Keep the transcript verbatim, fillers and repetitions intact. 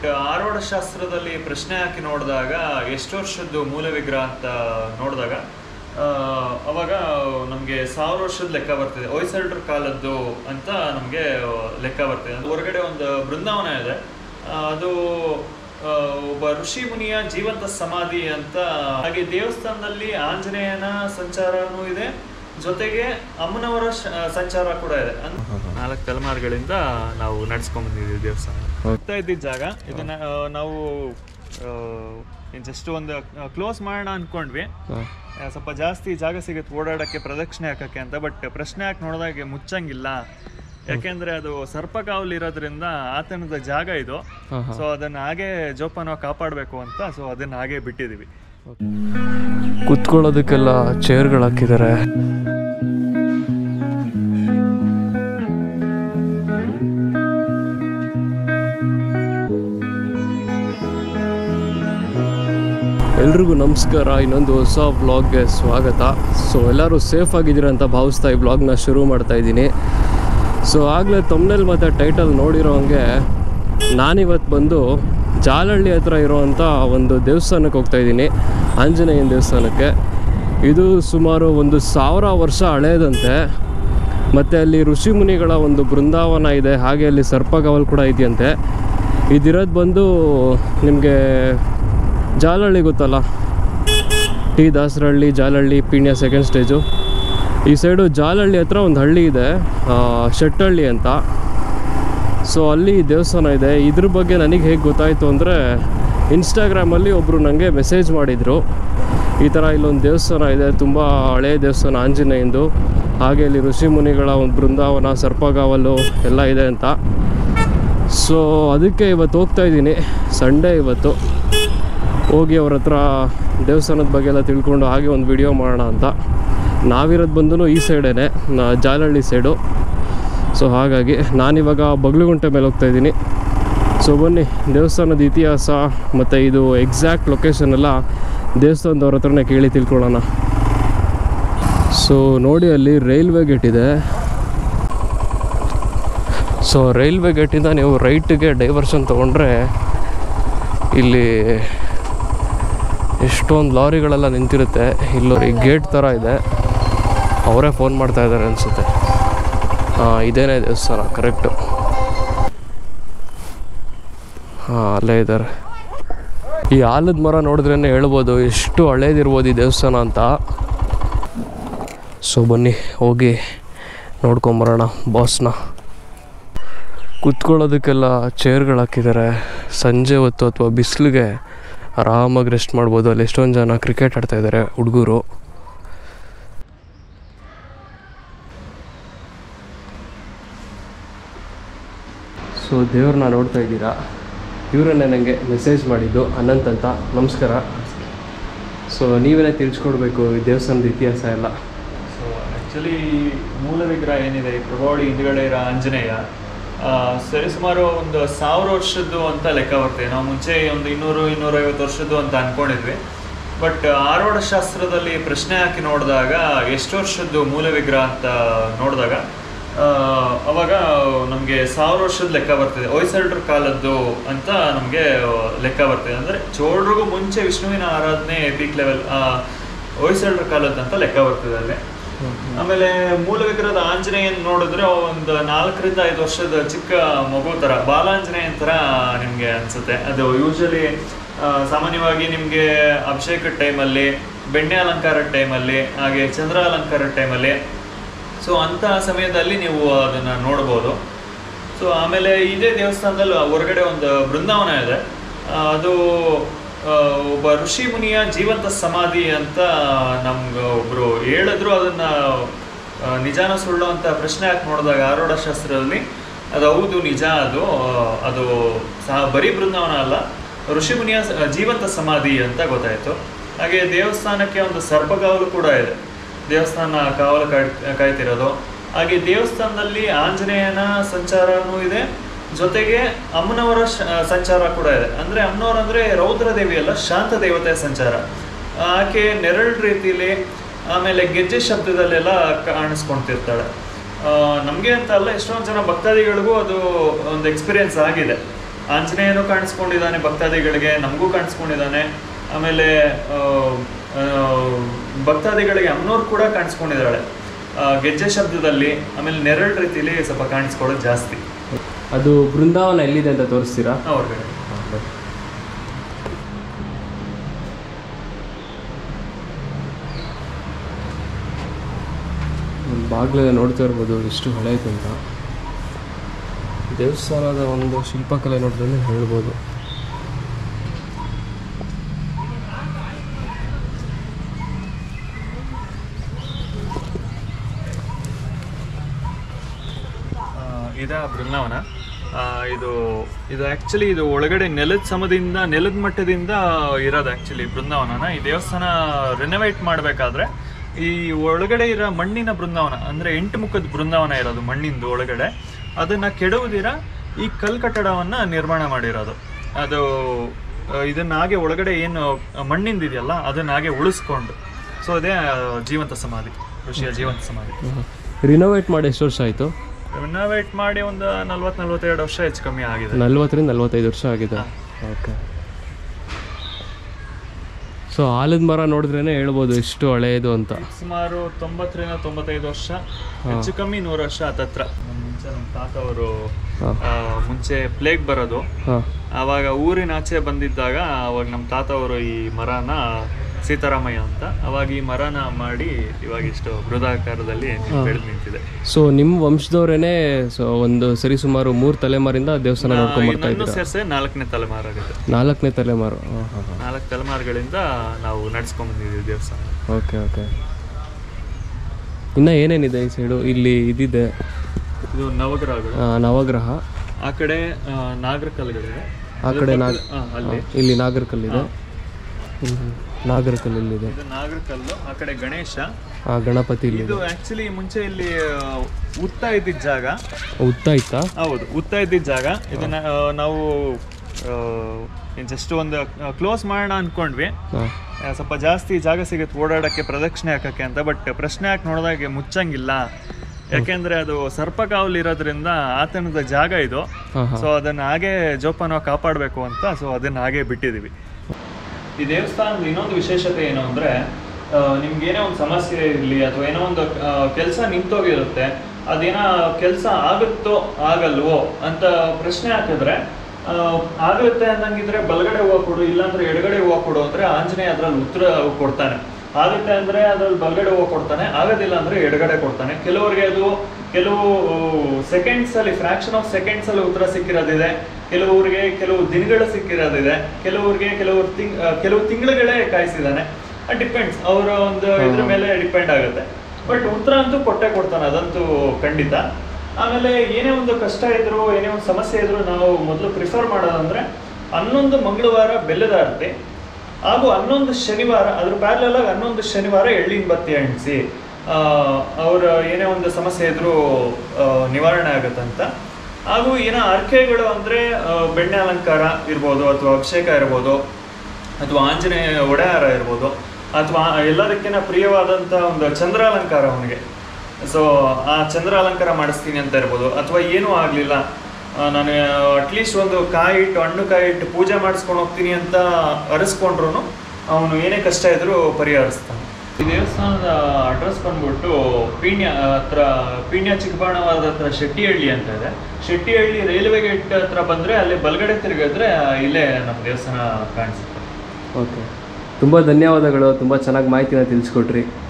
ಆರೋಢ ಶಾಸ್ತ್ರದಲ್ಲಿ ಪ್ರಶ್ನೆ ಹಾಕಿ ನೋಡಿದಾಗ ಎಷ್ಟು ವರ್ಷದ್ದು ಮೂಲ ವಿಗ್ರಹ ಅಂತ ನೋಡಿದಾಗ ಅವಾಗ ನಮಗೆ ಸಾವಿರ ವರ್ಷದ ಲೆಕ್ಕ ಬರ್ತಿದೆ. ಹೊಯ್ಸಳರ ಕಾಲದ್ದು ಅಂತ ನಮಗೆ ಲೆಕ್ಕ ಬರ್ತಿದೆ. ಹೊರಗಡೆ ಒಂದು ಬೃಂದಾವನ ಇದೆ, ಅದು ಒಬ್ಬ ಋಷಿ ಮುನಿಯ ಜೀವಂತ ಸಮಾಧಿ ಅಂತ. ಹಾಗೆ ದೇವಸ್ಥಾನದಲ್ಲಿ ಆಂಜನೇಯನ ಸಂಚಾರನೂ ಇದೆ, ಜೊತೆಗೆ ಅಮ್ಮನವರ ಸಂಚಾರ ಕೂಡ ಇದೆ. ನಾಲ್ಕು ತಲೆಮಾರುಗಳಿಂದ ನಾವು ನಡ್ಸ್ಕೊಂಡ್ ಬಂದಿದ್ದೀವಿ ದೇವಸ್ಥಾನ. ಹೋಗ್ತಾ ಇದ್ದಿದ್ದ ಜಾಗ ಇದನ್ನ ನಾವು ಜಸ್ಟ್ ಒಂದು ಕ್ಲೋಸ್ ಮಾಡೋಣ ಅನ್ಕೊಂಡ್ವಿ. ಸ್ವಲ್ಪ ಜಾಸ್ತಿ ಜಾಗ ಸಿಗುತ್ತೆ ಓಡಾಡಕ್ಕೆ, ಪ್ರದಕ್ಷಿಣೆ ಹಾಕಕ್ಕೆ ಅಂತ. ಬಟ್ ಪ್ರಶ್ನೆ ಹಾಕಿ ನೋಡಿದಾಗ ಮುಚ್ಚಂಗಿಲ್ಲ, ಯಾಕೆಂದ್ರೆ ಅದು ಸರ್ಪಕಾವಲು ಇರೋದ್ರಿಂದ ಆತನದ ಜಾಗ ಇದು. ಸೊ ಅದನ್ನ ಹಾಗೆ ಜೋಪಾನ ಕಾಪಾಡಬೇಕು ಅಂತ, ಸೊ ಅದನ್ನ ಹಾಗೆ ಬಿಟ್ಟಿದೀವಿ. ಕುತ್ಕೊಳ್ಳೋದಕ್ಕೆಲ್ಲ ಚೇರ್ಗಳು ಹಾಕಿದ್ದಾರೆ. ಎಲ್ರಿಗೂ ನಮಸ್ಕಾರ, ಇನ್ನೊಂದು ಹೊಸ ವ್ಲಾಗ್ಗೆ ಸ್ವಾಗತ. ಸೊ ಎಲ್ಲರೂ ಸೇಫ್ ಆಗಿದ್ದೀರ ಅಂತ ಭಾವಿಸ್ತಾ ಈ ವ್ಲಾಗ್ನ ಶುರು ಮಾಡ್ತಾ ಇದ್ದೀನಿ. ಸೊ ಆಗಲೇ ತಮ್ನೇಲ್ ಮತ್ತು ಟೈಟಲ್ ನೋಡಿರೋ ಹಂಗೆ ನಾನಿವತ್ತು ಬಂದು ಜಾಲಹಳ್ಳಿ ಹತ್ರ ಇರೋವಂಥ ಒಂದು ದೇವಸ್ಥಾನಕ್ಕೆ ಹೋಗ್ತಾ ಇದ್ದೀನಿ, ಆಂಜನೇಯನ ದೇವಸ್ಥಾನಕ್ಕೆ. ಇದು ಸುಮಾರು ಒಂದು ಸಾವಿರ ವರ್ಷ ಹಳೆಯದಂತೆ. ಮತ್ತು ಅಲ್ಲಿ ಋಷಿ ಮುನಿಗಳ ಒಂದು ಬೃಂದಾವನ ಇದೆ, ಹಾಗೆ ಅಲ್ಲಿ ಸರ್ಪಗಾವಲು ಕೂಡ ಇದೆಯಂತೆ. ಇದಿರೋದು ಬಂದು ನಿಮಗೆ ಜಾಲಹಳ್ಳಿ ಗೊತ್ತಲ್ಲ, T Dasarahalli, Jalahalli, Peenya second stage. ಈ ಸೈಡು ಜಾಲಹಳ್ಳಿ ಹತ್ರ ಒಂದು ಹಳ್ಳಿ ಇದೆ, ಶೆಟ್ಟಹಳ್ಳಿ ಅಂತ. ಸೊ ಅಲ್ಲಿ ದೇವಸ್ಥಾನ ಇದೆ. ಇದ್ರ ಬಗ್ಗೆ ನನಗೆ ಹೇಗೆ ಗೊತ್ತಾಯಿತು ಅಂದರೆ, ಇನ್ಸ್ಟಾಗ್ರಾಮಲ್ಲಿ ಒಬ್ಬರು ನನಗೆ ಮೆಸೇಜ್ ಮಾಡಿದರು, ಈ ಥರ ಇಲ್ಲೊಂದು ದೇವಸ್ಥಾನ ಇದೆ, ತುಂಬ ಹಳೆಯ ದೇವಸ್ಥಾನ ಆಂಜನೇಯಂದು, ಹಾಗೆ ಇಲ್ಲಿ ಋಷಿ ಮುನಿಗಳ ಒಂದು ಬೃಂದಾವನ, ಸರ್ಪಗಾವಲು ಎಲ್ಲ ಇದೆ ಅಂತ. ಸೊ ಅದಕ್ಕೆ ಇವತ್ತು ಹೋಗ್ತಾ ಇದ್ದೀನಿ, ಸಂಡೇ ಇವತ್ತು. ಹೋಗಿ ಅವ್ರ ಹತ್ರ ದೇವಸ್ಥಾನದ ಬಗ್ಗೆ ಎಲ್ಲ ತಿಳ್ಕೊಂಡು ಹಾಗೆ ಒಂದು ವಿಡಿಯೋ ಮಾಡೋಣ ಅಂತ. ನಾವಿರೋದು ಬಂದು ಈ ಸೈಡೇ, ಜಾಲಹಳ್ಳಿ ಸೈಡು. ಸೊ ಹಾಗಾಗಿ ನಾನಿವಾಗ ಬಗ್ಲುಗುಂಟೆ ಮೇಲೆ ಹೋಗ್ತಾ ಇದ್ದೀನಿ. ಸೊ ಬನ್ನಿ, ದೇವಸ್ಥಾನದ ಇತಿಹಾಸ ಮತ್ತು ಇದು ಎಕ್ಸಾಕ್ಟ್ ಲೊಕೇಶನ್ ಎಲ್ಲ ದೇವಸ್ಥಾನದವ್ರ ಹತ್ರನೇ ಕೇಳಿ ತಿಳ್ಕೊಳ್ಳೋಣ. ಸೊ ನೋಡಿ, ಅಲ್ಲಿ ರೈಲ್ವೆ ಗೇಟ್ ಇದೆ. ಸೊ ರೈಲ್ವೆ ಗೇಟಿಂದ ನೀವು ರೈಟಿಗೆ ಡೈವರ್ಷನ್ ತೊಗೊಂಡ್ರೆ ಇಲ್ಲಿ ಎಷ್ಟೊಂದು ಲಾರಿಗಳೆಲ್ಲ ನಿಂತಿರುತ್ತೆ. ಇಲ್ಲೋರಿ ಗೇಟ್ ಥರ ಇದೆ, ಅವರೇ ಫೋನ್ ಮಾಡ್ತಾ ಇದ್ದಾರೆ ಅನಿಸುತ್ತೆ. ಹಾಂ, ಇದೇನೇ ದೇವಸ್ಥಾನ ಕರೆಕ್ಟು. ಹಾಂ, ಅಲ್ಲೇ ಇದ್ದಾರೆ. ಈ ಆಲದ ಮರ ನೋಡಿದ್ರೇ ಹೇಳ್ಬೋದು ಎಷ್ಟು ಹಳೇದಿರ್ಬೋದು ಈ ದೇವಸ್ಥಾನ ಅಂತ. ಸೊ ಬನ್ನಿ ಹೋಗಿ ನೋಡ್ಕೊಂಬರೋಣ ಬಾಸ್ನ. ಕುತ್ಕೊಳ್ಳೋದಕ್ಕೆಲ್ಲ ಚೇರ್ಗಳು ಹಾಕಿದ್ದಾರೆ. ಸಂಜೆ ಹೊತ್ತು ಅಥವಾ ಬಿಸಿಲಿಗೆ ಆರಾಮಾಗಿ ರೆಸ್ಟ್ ಮಾಡ್ಬೋದು. ಅಲ್ಲಿ ಎಷ್ಟೊಂದು ಜನ ಕ್ರಿಕೆಟ್ ಆಡ್ತಾ ಇದ್ದಾರೆ ಹುಡುಗರು. ಸೊ ದೇವ್ರನ್ನ ನೋಡ್ತಾ ಇದ್ದೀರಾ, ಇವರನ್ನೇ ನನಗೆ ಮೆಸೇಜ್ ಮಾಡಿದ್ದು, ಅನಂತ್ ಅಂತ. ನಮಸ್ಕಾರ. ಸೊ ನೀವೇನೇ ತಿಳಿಸ್ಕೊಡ್ಬೇಕು ಈ ದೇವಸ್ಥಾನದ ಇತಿಹಾಸ ಎಲ್ಲ. ಸೊ ಆ್ಯಕ್ಚುಲಿ ಮೂಲ ವಿಗ್ರಹ ಏನಿದೆ, ಪ್ರಭಾವಳಿ ಹಿಂದ್ಗಡೆ ಇರೋ ಆಂಜನೇಯ ಸರಿಸುಮಾರು ಒಂದು ಸಾವಿರ ವರ್ಷದ್ದು ಅಂತ ಲೆಕ್ಕ ಬರ್ತೇವೆ. ನಾವು ಮುಂಚೆ ಒಂದು ಇನ್ನೂರು ಇನ್ನೂರೈವತ್ತು ವರ್ಷದ್ದು ಅಂತ ಅಂದ್ಕೊಂಡಿದ್ವಿ. ಬಟ್ ಆರೋಢ ಶಾಸ್ತ್ರದಲ್ಲಿ ಪ್ರಶ್ನೆ ಹಾಕಿ ನೋಡಿದಾಗ ಎಷ್ಟು ವರ್ಷದ್ದು ಮೂಲ ವಿಗ್ರಹ ಅಂತ ನೋಡಿದಾಗ ಅವಾಗ ನಮಗೆ ಸಾವಿರ ವರ್ಷದ ಲೆಕ್ಕ ಬರ್ತಿದೆ. ಹೊಯ್ಸಳರ ಕಾಲದ್ದು ಅಂತ ನಮಗೆ ಲೆಕ್ಕ ಬರ್ತಿದೆ. ಅಂದರೆ ಚೋಳರಿಗೂ ಮುಂಚೆ ವಿಷ್ಣುವಿನ ಆರಾಧನೆ ಪೀಕ್ ಲೆವೆಲ್ ಹೊಯ್ಸಳರ ಕಾಲದ್ದು ಅಂತ ಲೆಕ್ಕ ಬರ್ತಿದೆ ಅಲ್ಲಿ. ಆಮೇಲೆ ಮೂಲ ವಿಗ್ರಹದ ಆಂಜನೇಯನ್ ನೋಡಿದ್ರೆ ಒಂದು ನಾಲ್ಕರಿಂದ ಐದು ವರ್ಷದ ಚಿಕ್ಕ ಮಗು ತರ, ಬಾಲಾಂಜನೇಯನ್ ತರ ನಿಮ್ಗೆ ಅನ್ಸುತ್ತೆ. ಅದು ಯೂಶಲಿ ಸಾಮಾನ್ಯವಾಗಿ ನಿಮ್ಗೆ ಅಭಿಷೇಕದ ಟೈಮಲ್ಲಿ, ಬೆಣ್ಣೆ ಅಲಂಕಾರದ ಟೈಮಲ್ಲಿ, ಹಾಗೆ ಚಂದ್ರ ಅಲಂಕಾರದ ಟೈಮಲ್ಲಿ, ಸೊ ಅಂತ ಸಮಯದಲ್ಲಿ ನೀವು ಅದನ್ನ ನೋಡ್ಬೋದು. ಸೊ ಆಮೇಲೆ ಇದೇ ದೇವಸ್ಥಾನದಲ್ಲಿ ಹೊರಗಡೆ ಒಂದು ಬೃಂದಾವನ ಇದೆ, ಅದು ಒಬ್ಬ ಋಷಿ ಮುನಿಯ ಜೀವಂತ ಸಮಾಧಿ ಅಂತ ನಮ್ಗೆ ಒಬ್ರು ಹೇಳಿದ್ರು. ಅದನ್ನ ನಿಜಾನ ಸುಳ್ಳು ಅಂತ ಪ್ರಶ್ನೆ ಹಾಕಿ ನೋಡಿದಾಗ ಆರೋಢ ಶಾಸ್ತ್ರದಲ್ಲಿ ಅದು ಹೌದು, ನಿಜ. ಅದು ಅದು ಸಹ ಬರೀ ಬೃಂದಾವನ ಅಲ್ಲ, ಋಷಿ ಮುನಿಯ ಜೀವಂತ ಸಮಾಧಿ ಅಂತ ಗೊತ್ತಾಯ್ತು. ಹಾಗೆ ದೇವಸ್ಥಾನಕ್ಕೆ ಒಂದು ಸರ್ಪಗಾವಲು ಕೂಡ ಇದೆ, ದೇವಸ್ಥಾನ ಕಾವಲು ಕಾಯ್ ಕಾಯ್ತಿರೋದು. ಹಾಗೆ ದೇವಸ್ಥಾನದಲ್ಲಿ ಆಂಜನೇಯನ ಸಂಚಾರನೂ ಇದೆ, ಜೊತೆಗೆ ಅಮ್ಮನವರ ಸಂಚಾರ ಕೂಡ ಇದೆ. ಅಂದರೆ ಅಮ್ಮನವರ ಅಂದರೆ ರೌದ್ರ ದೇವಿ ಅಲ್ಲ, ಶಾಂತ ದೇವತೆಯ ಸಂಚಾರ. ಆಕೆ ನೆರಳು ರೀತಿಯಲ್ಲಿ, ಆಮೇಲೆ ಗೆಜ್ಜೆ ಶಬ್ದದಲ್ಲೆಲ್ಲ ಕಾಣಿಸ್ಕೊಳ್ತಿರ್ತಾಳೆ. ನಮಗೆ ಅಂತ ಅಲ್ಲ, ಎಷ್ಟೊಂದು ಜನ ಭಕ್ತಾದಿಗಳಿಗೂ ಅದು ಒಂದು ಎಕ್ಸ್ಪೀರಿಯನ್ಸ್ ಆಗಿದೆ. ಆಂಜನೇಯನು ಕಾಣಿಸ್ಕೊಂಡಿದ್ದಾನೆ ಭಕ್ತಾದಿಗಳಿಗೆ, ನಮಗೂ ಕಾಣಿಸ್ಕೊಂಡಿದ್ದಾನೆ. ಆಮೇಲೆ ಭಕ್ತಾದಿಗಳಿಗೆ ಅಮ್ಮನವ್ರು ಕೂಡ ಕಾಣಿಸ್ಕೊಂಡಿದ್ದಾಳೆ ಗೆಜ್ಜೆ ಶಬ್ದದಲ್ಲಿ. ಆಮೇಲೆ ನೆರಳು ರೀತಿಯಲ್ಲಿ ಸ್ವಲ್ಪ ಕಾಣಿಸ್ಕೊಳ್ಳೋದು ಜಾಸ್ತಿ. ಅದು ಬೃಂದಾವನ ಎಲ್ಲಿದೆ ಅಂತ ತೋರಿಸ್ತೀರಾ? ಹೊರಗಡೆ ಬಾಗಿಲ ನೋಡ್ತಾ ಇರ್ಬೋದು ಎಷ್ಟು ಹಳೆಯದು ಅಂತ. ದೇವಸ್ಥಾನದ ಒಂದು ಶಿಲ್ಪಕಲೆ ನೋಡಿದ್ರೆ ಹೇಳ್ಬೋದು. ಇದ ಬೃಂದಾವನ. ಇದು ಇದು ಆ್ಯಕ್ಚುಲಿ ಇದು ಒಳಗಡೆ ನೆಲದ ಸಮದಿಂದ ನೆಲದ ಮಟ್ಟದಿಂದ ಇರೋದು ಆ್ಯಕ್ಚುಲಿ ಬೃಂದಾವನನ. ಈ ದೇವಸ್ಥಾನ ರೆನೋವೇಟ್ ಮಾಡಬೇಕಾದ್ರೆ ಈ ಒಳಗಡೆ ಇರೋ ಮಣ್ಣಿನ ಬೃಂದಾವನ, ಅಂದರೆ ಎಂಟು ಮುಖದ ಬೃಂದಾವನ ಇರೋದು ಮಣ್ಣಿಂದು ಒಳಗಡೆ, ಅದನ್ನು ಕೆಡವುದಿರ ಈ ಕಲ್ ಕಟ್ಟಡವನ್ನು ನಿರ್ಮಾಣ ಮಾಡಿರೋದು. ಅದು ಇದನ್ನ ಹಾಗೆ ಒಳಗಡೆ ಏನು ಮಣ್ಣಿಂದಿದೆಯಲ್ಲ ಅದನ್ನ ಹಾಗೆ ಉಳಿಸ್ಕೊಂಡು, ಸೊ ಅದೇ ಜೀವಂತ ಸಮಾಧಿ, ಋಷಿಯ ಜೀವಂತ ಸಮಾಧಿ. ರಿನೋವೇಟ್ ಮಾಡಿ ಎಷ್ಟು ವರ್ಷ ಆಯಿತು? ರಿನೋವೇಟ್ ಮಾಡಿ ಒಂದು ನಲ್ವತ್ತು ನಲ್ವತ್ತೆರಡು ವರ್ಷ ಹೆಚ್ಚು ಕಮ್ಮಿ ಆಗಿದೆ. ನಲ್ವತ್ತರಿಂದ ನಲ್ವತ್ತೈದು ವರ್ಷ ಆಗಿದೆ. ಓಕೆ. ಸೊ ಆಲದ ಮರ ನೋಡಿದ್ರೇನೆ ಹೇಳ್ಬೋದು ಎಷ್ಟು ಹಳೆಯದು ಅಂತ. ಸುಮಾರು ತೊಂಬತ್ತರಿಂದ ತೊಂಬತ್ತೈದು ವರ್ಷ, ಹೆಚ್ಚು ಕಮ್ಮಿ ನೂರು ವರ್ಷ ಹತ್ತತ್ರ. ಮುಂಚೆ ನಮ್ಮ ತಾತ ಅವರು ಮುಂಚೆ ಪ್ಲೇಗ್ ಬರೋದು, ಆವಾಗ ಊರಿನಾಚೆ ಬಂದಿದ್ದಾಗ ಅವಾಗ ನಮ್ಮ ತಾತ ಅವರು ಈ ಮರನ, ಸೀತಾರಾಮಯ್ಯ ಅಂತ, ಅವಾಗ ಈ ಮರನ ಮಾಡಿ ಇವಾಗ ಇಷ್ಟು ಬೃಹದಾಕಾರದಲ್ಲಿ ಬೆಳೆದು ನಿಂತಿದೆ. ಸೊ ನಿಮ್ಮ ವಂಶದವರೇನೆ ಸೊ ಒಂದು ಸರಿ ಸುಮಾರು ಮೂರು ತಲೆಮಾರಿಂದ ದೇವಸ್ಥಾನ ನೋಡ್ಕೊಂಡು ಬರ್ತಾ ಇದ್ದೀರಾ? ಸೇರಿಸಿ ನಾಲ್ಕನೇ ತಲೆಮಾರಾಗುತ್ತೆ. ನಾಲ್ಕನೇ ತಲೆಮಾರು. ನಾಲ್ಕು ತಲೆಮಾರುಗಳಿಂದ ನಾವು ನಡ್ಸ್ಕೊಂಡ್ ಬಂದಿದ್ದೀವಿ ದೇವಸ್ಥಾನ. Okay okay. ಇನ್ನು ಏನೇನಿದೆ ಈ ಸೈಡು? ಇಲ್ಲಿ ಇದಿದೆ, ಇದು ನವಗ್ರಹಗಳು. ನವಗ್ರಹ. ಆ ಕಡೆ ನಾಗರಕಲ್ಲುಗಳಿದೆ. ಆ ಕಡೆ ನಾಗ ಅಲ್ಲಿ ಇಲ್ಲಿ ನಾಗರಕಲ್ಲಿದೆ. ನಾಗರಕಲ್ಲಿದೆ. ಇದು ನಾಗರಕಲ್ಲು. ಆ ಕಡೆ ಗಣೇಶ, ಗಣಪತಿ. ಇದು ಆಕ್ಚುಲಿ ಮುಂಚೆ ಇಲ್ಲಿ ಉತ್ತ ಇದ್ದಿದ್ದ ಜಾಗ. ಉತ್ತ ಇತ್ತಾ? ಹೌದು, ಉತ್ತ ಇದ್ದಿದ್ದ ಜಾಗ. ಇದನ್ನ ನಾವು ಜಸ್ಟ್ ಒಂದು ಕ್ಲೋಸ್ ಮಾಡೋಣ ಅನ್ಕೊಂಡ್ವಿ. ಸ್ವಲ್ಪ ಜಾಸ್ತಿ ಜಾಗ ಸಿಗುತ್ತೆ ಓಡಾಡಕ್ಕೆ, ಪ್ರದಕ್ಷಿಣೆ ಹಾಕಕ್ಕೆ ಅಂತ. ಬಟ್ ಪ್ರಶ್ನೆ ಹಾಕಿ ನೋಡಿದಾಗ ಮುಚ್ಚಂಗಿಲ್ಲ, ಯಾಕೆಂದ್ರೆ ಅದು ಸರ್ಪಕಾವಲು ಇರೋದ್ರಿಂದ ಆತನದ ಜಾಗ ಇದು. ಸೊ ಅದನ್ನ ಹಾಗೆ ಜೋಪಾನ ಕಾಪಾಡಬೇಕು ಅಂತ, ಸೊ ಅದನ್ನ ಹಾಗೆ ಬಿಟ್ಟಿದೀವಿ. ಈ ದೇವಸ್ಥಾನದ ಇನ್ನೊಂದು ವಿಶೇಷತೆ ಏನು ಅಂದ್ರೆ, ನಿಮ್ಗೆ ಏನೋ ಒಂದು ಸಮಸ್ಯೆ ಇರಲಿ ಅಥವಾ ಏನೋ ಒಂದು ಕೆಲಸ ನಿಂತೋಗಿರುತ್ತೆ, ಅದೇನೋ ಕೆಲಸ ಆಗುತ್ತೋ ಆಗಲ್ವೋ ಅಂತ ಪ್ರಶ್ನೆ ಹಾಕಿದ್ರೆ, ಆಗುತ್ತೆ ಅನ್ನಂಗಿದ್ರೆ ಬಲಗಡೆ ಹೂವು ಕೊಡು, ಇಲ್ಲಾಂದ್ರೆ ಎಡಗಡೆ ಹೂವು ಕೊಡು ಅಂದ್ರೆ ಆಂಜನೇಯ ಅದ್ರಲ್ಲಿ ಉತ್ತರ ಕೊಡ್ತಾನೆ. ಆಗುತ್ತೆ ಅಂದ್ರೆ ಅದ್ರಲ್ಲಿ ಬಲಗಡೆ ಹೂವು ಕೊಡ್ತಾನೆ, ಆಗೋದಿಲ್ಲ ಅಂದ್ರೆ ಎಡಗಡೆ ಕೊಡ್ತಾನೆ. ಕೆಲವರಿಗೆ ಅದು ಕೆಲವು ಸೆಕೆಂಡ್ಸ್ ಅಲ್ಲಿ, ಫ್ರಾಕ್ಷನ್ ಆಫ್ ಸೆಕೆಂಡ್ಸ್ ಅಲ್ಲಿ ಉತ್ತರ ಸಿಕ್ಕಿರೋದಿದೆ, ಕೆಲವರಿಗೆ ಕೆಲವು ದಿನಗಳು ಸಿಕ್ಕಿರೋದಿದೆ, ಕೆಲವರಿಗೆ ಕೆಲವರು ತಿಂಗ್ ಕೆಲವು ತಿಂಗಳುಗಳೇ ಕಾಯಿಸಿದಾನೆ. ಡಿಪೆಂಡ್ಸ್, ಅವರ ಒಂದು ಇದ್ರ ಮೇಲೆ ಡಿಪೆಂಡ್ ಆಗುತ್ತೆ. ಬಟ್ ಉತ್ತರ ಅಂತೂ ಕೊಟ್ಟೆ ಕೊಡ್ತಾನೆ, ಅದಂತೂ ಖಂಡಿತ. ಆಮೇಲೆ ಏನೇ ಒಂದು ಕಷ್ಟ ಇದ್ರು, ಏನೇ ಒಂದು ಸಮಸ್ಯೆ ಇದ್ರು, ನಾವು ಮೊದಲು ಪ್ರಿಫರ್ ಮಾಡೋದಂದ್ರೆ ಹನ್ನೊಂದು ಮಂಗಳವಾರ ಬೆಲ್ಲದ ಆರತಿ ಹಾಗೂ ಹನ್ನೊಂದು ಶನಿವಾರ, ಅದ್ರ ಪ್ಯಾರಲಲ್ ಆಗಿ ಹನ್ನೊಂದು ಶನಿವಾರ ಎಳ್ಳಿನ ಬತ್ತಿ ಅಂಟಿಸಿ ಅವ್ರ ಏನೇ ಒಂದು ಸಮಸ್ಯೆ ಇದ್ರೂ ನಿವಾರಣೆ ಆಗುತ್ತಂತ. ಹಾಗೂ ಏನೋ ಅರ್ಕೆಗಳು ಅಂದರೆ ಬೆಣ್ಣೆ ಅಲಂಕಾರ ಇರ್ಬೋದು, ಅಥವಾ ಅಭಿಷೇಕ ಇರ್ಬೋದು, ಅಥವಾ ಆಂಜನೇಯ ಒಡೆಯಾರ ಇರ್ಬೋದು, ಅಥವಾ ಎಲ್ಲದಕ್ಕಿಂತ ಪ್ರಿಯವಾದಂಥ ಒಂದು ಚಂದ್ರಾಲಂಕಾರ ಅವನಿಗೆ, ಸೊ ಆ ಚಂದ್ರ ಅಲಂಕಾರ ಮಾಡಿಸ್ತೀನಿ ಅಂತ ಇರ್ಬೋದು. ಅಥವಾ ಏನೂ ಆಗಲಿಲ್ಲ, ನಾನು ಅಟ್ಲೀಸ್ಟ್ ಒಂದು ಕಾಯಿ ಇಟ್ಟು ಹಣ್ಣು ಕಾಯಿ ಇಟ್ಟು ಪೂಜೆ ಮಾಡಿಸ್ಕೊಂಡು ಹೋಗ್ತೀನಿ ಅಂತ ಅರಸ್ಕೊಂಡ್ರು ಅವನು ಏನೇ ಕಷ್ಟ ಇದ್ರೂ ಪರಿಹರಿಸ್ತಾನೆ. ಈ ದೇವಸ್ಥಾನದ ಅಡ್ರೆಸ್ ಬಂದ್ಬಿಟ್ಟು ಪೀಣ್ಯ ಹತ್ರ, ಪೀಣ್ಯ ಚಿಕ್ಕಬಾಣವಾದ ಹತ್ರ ಶೆಟ್ಟಿಹಳ್ಳಿ ಅಂತ ಇದೆ. ಶೆಟ್ಟಿಹಳ್ಳಿ ರೈಲ್ವೆ ಗೇಟ್ ಹತ್ರ ಬಂದರೆ ಅಲ್ಲಿ ಬಲಗಡೆ ತಿರುಗಿದ್ರೆ ಇಲ್ಲೇ ನಮ್ಮ ದೇವಸ್ಥಾನ ಕಾಣಿಸುತ್ತೆ. ಓಕೆ, ತುಂಬ ಧನ್ಯವಾದಗಳು, ತುಂಬ ಚೆನ್ನಾಗಿ ಮಾಹಿತಿನ ತಿಳಿಸ್ಕೊಟ್ರಿ.